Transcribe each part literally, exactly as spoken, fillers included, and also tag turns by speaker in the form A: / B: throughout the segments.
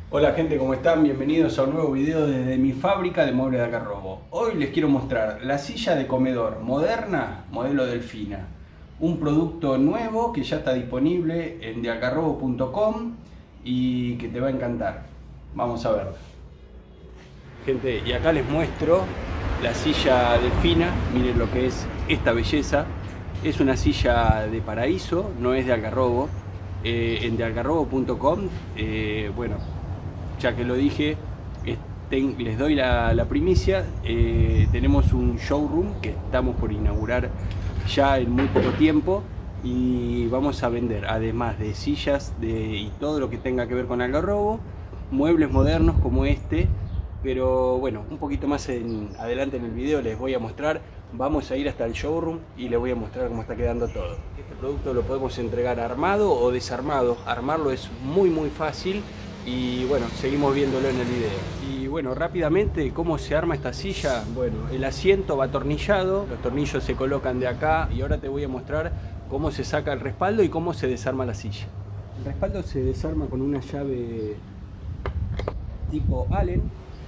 A: Hola gente, ¿cómo están? Bienvenidos a un nuevo video desde mi fábrica de muebles de Algarrobo. Hoy les quiero mostrar la silla de comedor moderna, modelo Delfina. Un producto nuevo que ya está disponible en de algarrobo punto com y que te va a encantar. Vamos a verlo. Gente, y acá les muestro la silla Delfina. Miren lo que es esta belleza. Es una silla de paraíso, no es de Algarrobo. Eh, en de algarrobo punto com, eh, bueno, ya que lo dije, les doy la, la primicia. Eh, tenemos un showroom que estamos por inaugurar ya en muy poco tiempo y vamos a vender, además de sillas de, y todo lo que tenga que ver con Algarrobo, muebles modernos como este. Pero bueno, un poquito más en, adelante en el video les voy a mostrar. Vamos a ir hasta el showroom y les voy a mostrar cómo está quedando todo. Este producto lo podemos entregar armado o desarmado. Armarlo es muy muy fácil. Y bueno, seguimos viéndolo en el video. Y bueno, rápidamente, ¿cómo se arma esta silla? Bueno, el asiento va atornillado, los tornillos se colocan de acá y ahora te voy a mostrar cómo se saca el respaldo y cómo se desarma la silla. El respaldo se desarma con una llave tipo Allen.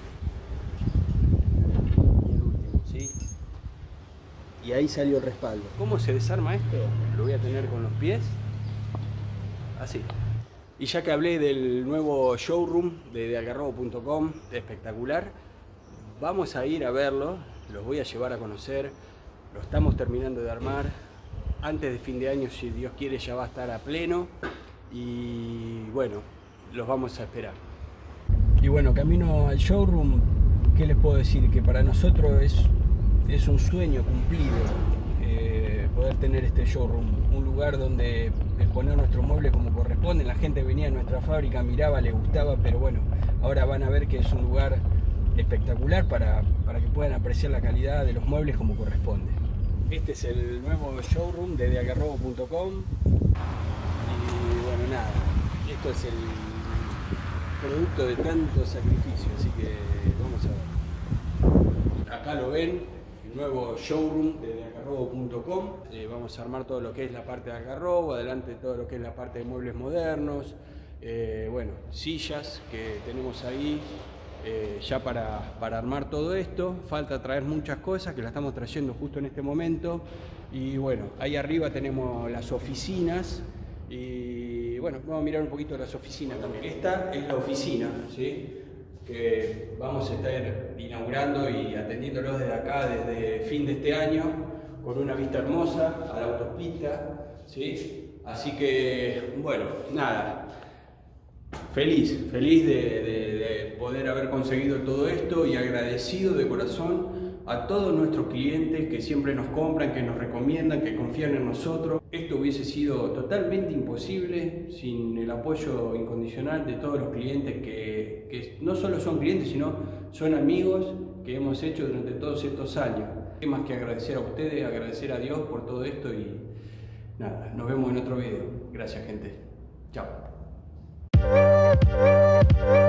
A: Y el último, ¿sí? Y ahí salió el respaldo. ¿Cómo se desarma esto? Lo voy a tener con los pies. Así. Y ya que hablé del nuevo showroom de, de algarrobo punto com, espectacular, vamos a ir a verlo, los voy a llevar a conocer, lo estamos terminando de armar, antes de fin de año, si Dios quiere, ya va a estar a pleno y bueno, los vamos a esperar. Y bueno, camino al showroom, ¿qué les puedo decir? Que para nosotros es, es un sueño cumplido eh, poder tener este showroom, un lugar donde exponer nuestros muebles como corresponde. La gente venía a nuestra fábrica, miraba, le gustaba, pero bueno, ahora van a ver que es un lugar espectacular para, para que puedan apreciar la calidad de los muebles como corresponde. Este es el nuevo showroom de de algarrobo punto com y bueno, nada, esto es el producto de tanto sacrificio, así que vamos a ver. Acá lo ven. Nuevo showroom de algarrobo punto com. Eh, vamos a armar todo lo que es la parte de Algarrobo, adelante todo lo que es la parte de muebles modernos, eh, bueno, sillas que tenemos ahí eh, ya para, para armar todo esto. Falta traer muchas cosas que la estamos trayendo justo en este momento. Y bueno, ahí arriba tenemos las oficinas y bueno, vamos a mirar un poquito las oficinas también. Esta es la oficina, ¿sí?, que vamos a estar inaugurando y atendiéndolos desde acá desde fin de este año, con una vista hermosa a la autopista, ¿sí? Así que bueno, nada, feliz, feliz de, de, de poder haber conseguido todo esto y agradecido de corazón a todos nuestros clientes que siempre nos compran, que nos recomiendan, que confían en nosotros. Esto hubiese sido totalmente imposible sin el apoyo incondicional de todos los clientes que, que no solo son clientes, sino son amigos que hemos hecho durante todos estos años. ¿Qué más que agradecer a ustedes, agradecer a Dios por todo esto? Y nada, nos vemos en otro video. Gracias, gente. Chao.